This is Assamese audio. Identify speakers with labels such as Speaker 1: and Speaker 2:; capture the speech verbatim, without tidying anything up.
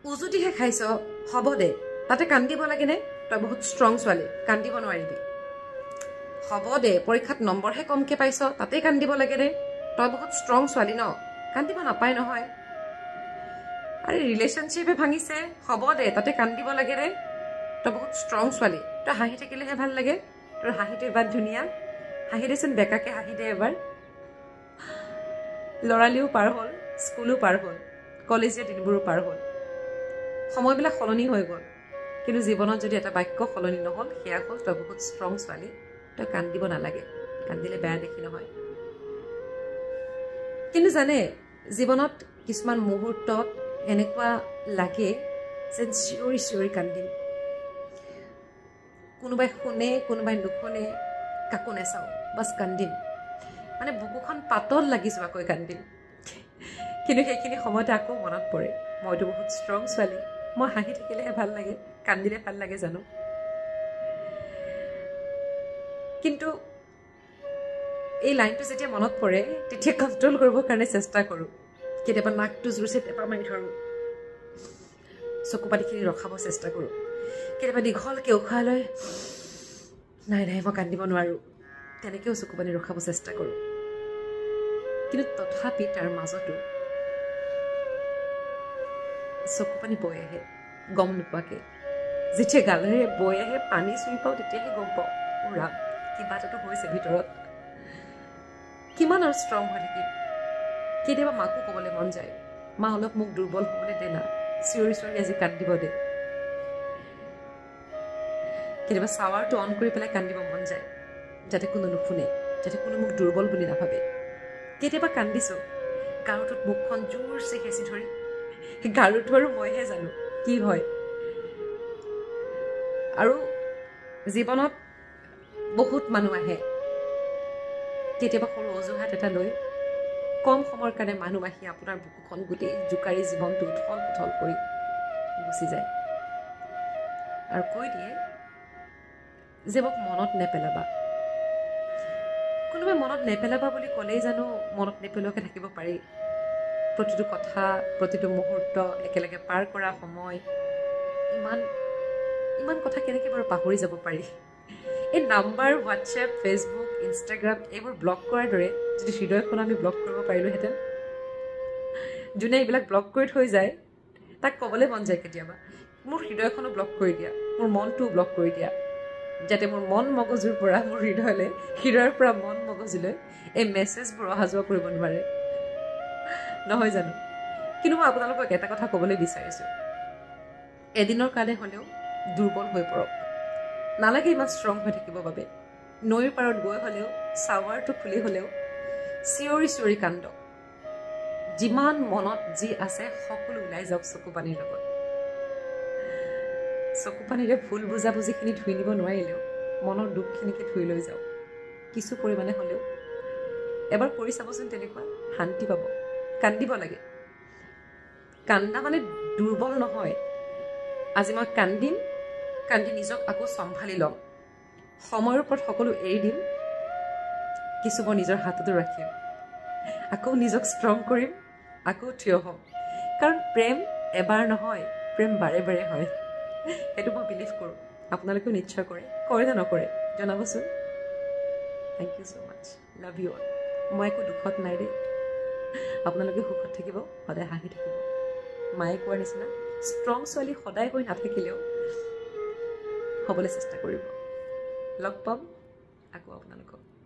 Speaker 1: উজুতিহে খাইছ হ'ব দে তাতে কান্দিব লাগে নে তই বহুত ষ্ট্ৰং ছোৱালী কান্দিব নোৱাৰিবি হ'ব দে পৰীক্ষাত নম্বৰহে কমকে পাইছ তাতে কান্দিব লাগে নে তই বহুত ষ্ট্ৰং ছোৱালী ন কান্দিব নাপায় নহয় আৰে ৰিলেশনশ্বিপে ভাঙিছে হ'ব দে তাতে কান্দিব লাগে নে তই বহুত ষ্ট্ৰং ছোৱালী তই হাঁহি থাকিলেহে ভাল লাগে তোৰ হাঁহিটো ইমান ধুনীয়া হাঁহি দেচোন বেকাকে হাঁহি দে এবাৰ লৰালিও পাৰ হ'ল স্কুলো পাৰ হ'ল কলেজীয়া দিনবোৰো পাৰ হ'ল সময়বিলাক সলনি হৈ গ'ল কিন্তু জীৱনত যদি এটা বাক্য সলনি নহ'ল সেয়া হ'ল তই বহুত ষ্ট্ৰং ছোৱালী তই কান্দিব নালাগে কান্দিলে বেয়া দেখি নহয় কিন্তু জানে জীৱনত কিছুমান মুহূৰ্তত এনেকুৱা লাগে যেন চিঞৰি চিঞৰি কান্দিম কোনোবাই শুনে কোনোবাই নুশুনে কাকো নেচাওঁ বাছ কান্দিম মানে বুকুখন পাতল লাগি যোৱাকৈ কান্দিম কিন্তু সেইখিনি সময়তে আকৌ মনত পৰে মইতো বহুত ষ্ট্ৰং ছোৱালী মই হাঁহি থাকিলেহে ভাল লাগে কান্দিলে ভাল লাগে জানো কিন্তু এই লাইনটো যেতিয়া মনত পৰে তেতিয়া কণ্ট্ৰল কৰিবৰ কাৰণে চেষ্টা কৰোঁ কেতিয়াবা নাকটো জোৰছে টেপা মাৰি ধৰোঁ চকু পানীখিনি ৰখাব চেষ্টা কৰোঁ কেতিয়াবা দীঘলকৈ উশাহ লৈ নাই নাই মই কান্দিব নোৱাৰোঁ তেনেকৈও চকু পানী ৰখাব চেষ্টা কৰোঁ কিন্তু তথাপি তাৰ মাজতো চকু পানী বৈ আহে গম নোপোৱাকৈ যেতিয়া গালেৰে বৈ আহে পানী চুই পাওঁ তেতিয়াহে গম পাওঁ মোৰ ৰাম কিবা এটাতো হৈছে ভিতৰত কিমান আৰু ষ্ট্ৰং হৈ থাকিম কেতিয়াবা মাকো ক'বলৈ মন যায় মা অলপ মোক দুৰ্বল হ'বলৈ দে না চিঞৰি চিঞৰি আজি কান্দিব দে কেতিয়াবা চাৱাৰটো অন কৰি পেলাই কান্দিব মন যায় যাতে কোনো নুশুনে যাতে কোনো মোক দুৰ্বল বুলি নাভাবে কেতিয়াবা কান্দিছোঁ গাৰুটোত মুখখন জোৰছে হেঁচি ধৰি গাৰুটো আৰু মইহে জানো কি হয় আৰু জীৱনত বহুত মানুহ আহে কেতিয়াবা সৰু অজুহাত এটা লৈ কম সময়ৰ কাৰণে মানুহ আহি আপোনাৰ বুকুখন গোটেই জোকাৰি জীৱনটো উথল পুথল কৰি গুচি যায় আৰু কৈ দিয়ে যে মোক মনত নেপেলাবা কোনোবাই মনত নেপেলাবা বুলি ক'লেই জানো মনত নেপেলোৱাকৈ থাকিব পাৰি প্ৰতিটো কথা প্ৰতিটো মুহূৰ্ত একেলগে পাৰ কৰা সময় ইমান ইমান কথা কেনেকৈ বাৰু পাহৰি যাব পাৰি এই নাম্বাৰ হোৱাটছএপ ফেচবুক ইনষ্টাগ্ৰাম এইবোৰ ব্লক কৰাৰ দৰে যদি হৃদয়খন আমি ব্লক কৰিব পাৰিলোহেঁতেন যোনে এইবিলাক ব্লক কৰি থৈ যায় তাক ক'বলৈ মন যায় কেতিয়াবা মোৰ হৃদয়খনো ব্লক কৰি দিয়া মোৰ মনটোও ব্লক কৰি দিয়া যাতে মোৰ মন মগজুৰ পৰা মোৰ হৃদয়লৈ হৃদয়ৰ পৰা মন মগজুলৈ এই মেছেজবোৰ অহা যোৱা কৰিব নোৱাৰে নহয় জানো কিন্তু মই আপোনালোকক এটা কথা ক'বলৈ বিচাৰিছোঁ এদিনৰ কাৰণে হ'লেও দুৰ্বল হৈ পৰক নালাগে ইমান ষ্ট্ৰং হৈ থাকিবৰ বাবে নৈৰ পাৰত গৈ হ'লেও চাৱাৰটো খুলি হ'লেও চিঞৰি চিঞৰি কান্দক যিমান মনত যি আছে সকলো ওলাই যাওক চকু পানীৰ লগত চকু পানীৰে ভুল বুজাবুজিখিনি ধুই নিব নোৱাৰিলেও মনৰ দুখখিনিকে ধুই লৈ যাওক কিছু পৰিমাণে হ'লেও এবাৰ কৰি চাবচোন তেনেকুৱা শান্তি পাব কান্দিব লাগে কান্দা মানে দুৰ্বল নহয় আজি মই কান্দিম কান্দি নিজক আকৌ চম্ভালি ল'ম সময়ৰ ওপৰত সকলো এৰি দিম কিছু মই নিজৰ হাততো ৰাখিম আকৌ নিজক ষ্ট্ৰং কৰিম আকৌ থিয় হ'ম কাৰণ প্ৰেম এবাৰ নহয় প্ৰেম বাৰে বাৰে হয় সেইটো মই বিলিভ কৰোঁ আপোনালোকেও নিশ্চয় কৰে কৰে নে নকৰে জনাবচোন thank you so' much love you all মই একো দুখত নাই দেই আপোনালোকে সুখত থাকিব সদায় হাঁহি থাকিব মায়ে কোৱাৰ নিচিনা ষ্ট্ৰং ছোৱালী সদায় হৈ নাথাকিলেও হ'বলৈ চেষ্টা কৰিব লগ পাম আকৌ আপোনালোকক